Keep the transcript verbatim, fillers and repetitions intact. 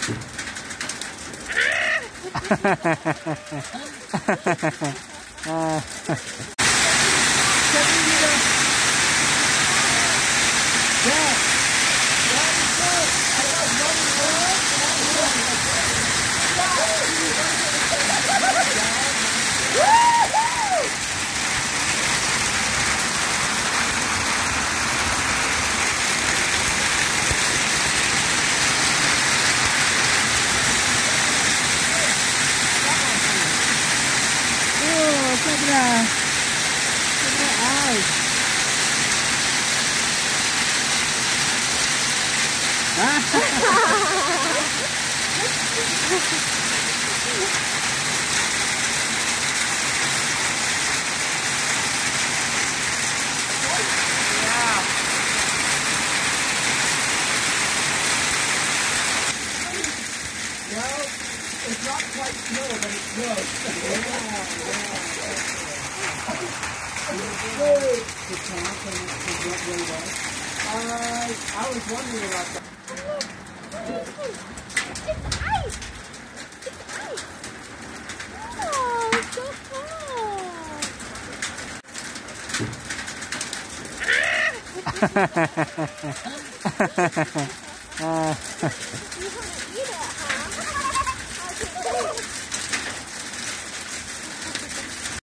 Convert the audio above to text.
Sobra. Sobra. Ai. Well, it's not quite snow, but it's snow. The top and the wet way wet. Uh, I was wondering about that. It's ice! It's ice! Oh, it's so hard! Ah. You want to eat